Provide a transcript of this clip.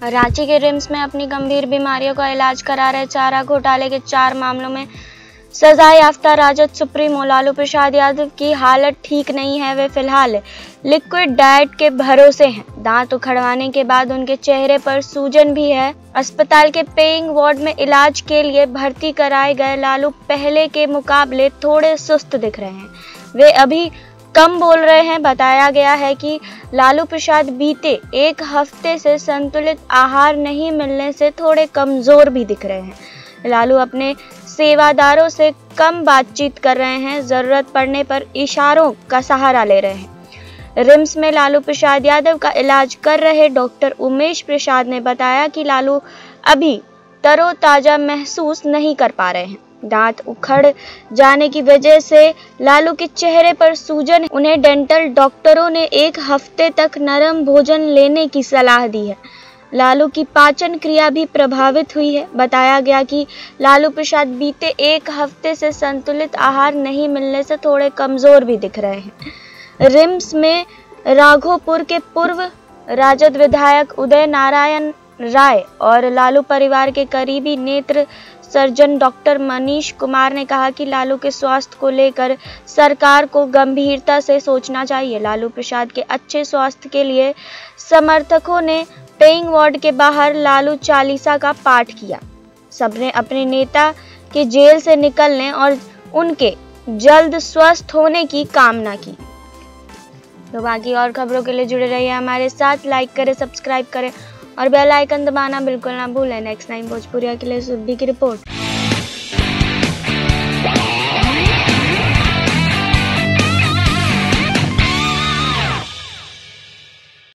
रांची के रिम्स में अपनी गंभीर बीमारियों का इलाज करा रहे चारा घोटाले के 4 मामलों में सजा याफ्ता राजद सुप्रीमो लालू प्रसाद यादव की हालत ठीक नहीं है। वे फिलहाल लिक्विड डाइट के भरोसे हैं। दांत उखड़वाने के बाद उनके चेहरे पर सूजन भी है। अस्पताल के पेइंग वार्ड में इलाज के लिए भर्ती कराए गए लालू पहले के मुकाबले थोड़े सुस्त दिख रहे हैं। वे अभी कम बोल रहे हैं। बताया गया है कि लालू प्रसाद बीते 1 हफ्ते से संतुलित आहार नहीं मिलने से थोड़े कमजोर भी दिख रहे हैं। लालू अपने सेवादारों से कम बातचीत कर रहे हैं। जरूरत पड़ने पर इशारों का सहारा ले रहे हैं। रिम्स में लालू प्रसाद यादव का इलाज कर रहे डॉक्टर उमेश प्रसाद ने बताया कि लालू अभी तरोताजा महसूस नहीं कर पा रहे हैं। दांत उखड़ जाने की वजह से लालू के चेहरे पर सूजन। उन्हें डेंटल डॉक्टरों ने 1 हफ्ते तक नरम भोजन लेने की सलाह दी है। लालू की पाचन क्रिया भी प्रभावित हुई है। बताया गया कि लालू प्रसाद बीते 1 हफ्ते से संतुलित आहार नहीं मिलने से थोड़े कमजोर भी दिख रहे हैं। रिम्स में राघोपुर के पूर्व राजद विधायक उदय नारायण राय और लालू परिवार के करीबी नेत्र सर्जन डॉक्टर मनीष कुमार ने कहा कि लालू के स्वास्थ्य को लेकर सरकार को गंभीरता से सोचना चाहिए। लालू प्रसाद के अच्छे स्वास्थ्य के लिए समर्थकों ने पेइंग वार्ड के बाहर लालू चालीसा का पाठ किया। सबने अपने नेता के जेल से निकलने और उनके जल्द स्वस्थ होने की कामना की। तो बाकी और खबरों के लिए जुड़े रहिए हमारे साथ। लाइक करें, सब्सक्राइब करें और बेल आइकन दबाना बिल्कुल ना भूलें। नेक्स्ट 9 भोजपुरिया के लिए सुरभि की रिपोर्ट।